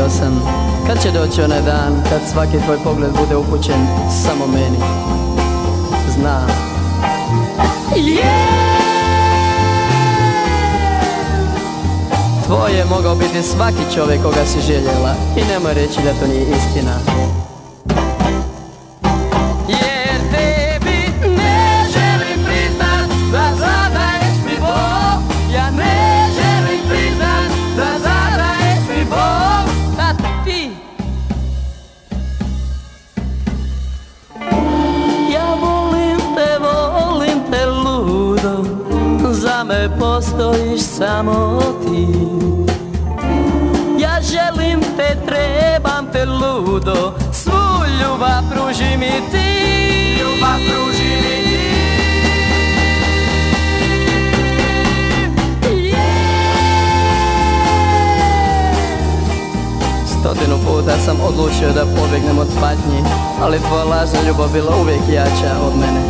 pitao sam kad će doći onaj dan kad svaki tvoj pogled bude upućen samo meni. Znam. Tvoj je mogao biti svaki čovjek koga si željela i nemoj reći da to nije istina. Jer tebi ne želim priznat da zadaješ mi bol. Ja ne želim priznat da zadaješ mi bol. A ti? Ja volim te ludo, za me postojiš samo ti. Ja želim te, trebam te ludo, svu ljubav pruži mi ti. Ljubav pruži mi ti. Stotinu puta sam odlučio da pobjegnem od patnji, ali tvoja lažna ljubav bila uvijek jača od mene.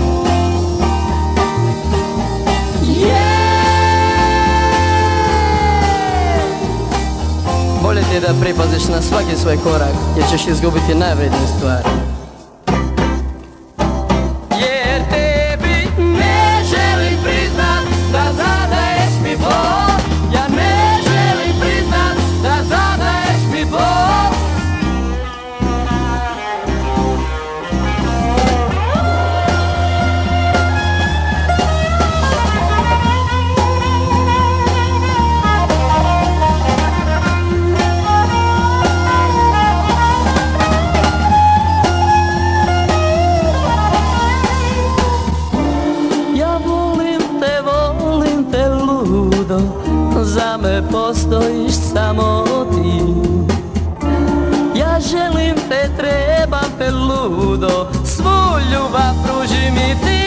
Bolje ti je da pripaziš na svaki svoj korak, jer ćeš izgubiti najvredniju stvar. Jer tebi ne želim priznat da zadaješ mi bol. Ja ne želim priznat da zadaješ mi bol. Za me postojiš samo ti. Ja želim te, trebam te ludo, svu ljubav pruži mi ti.